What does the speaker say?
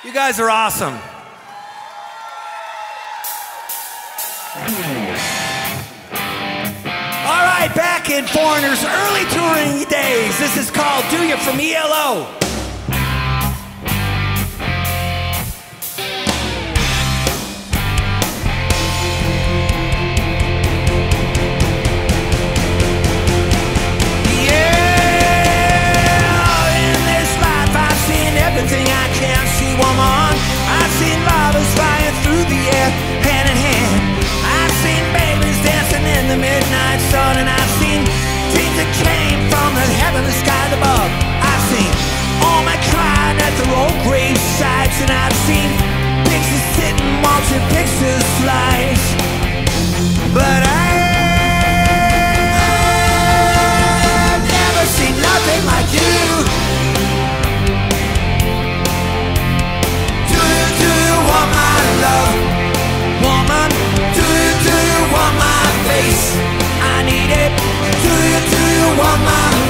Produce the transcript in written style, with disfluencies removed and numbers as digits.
You guys are awesome. All right, back in Foreigner's early touring days, this is called Do Ya from ELO. Everything I can't see, woman. I've seen lovers flying through the air, hand in hand. I've seen babies dancing in the midnight sun, and I've seen dreams that came from the heavenly skies above. I've seen all my crying at their old grave sites, and I've seen pictures sitting watching pictures slice. But I've never seen nothing like you. Woman, do you want my face? I need it. Do you want my